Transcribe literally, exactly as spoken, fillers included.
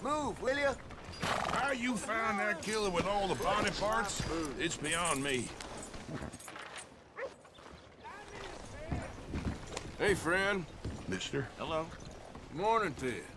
Move, will you? How you found that killer with all the body parts? It's beyond me. Hey, friend. Mister? Hello. Morning to you.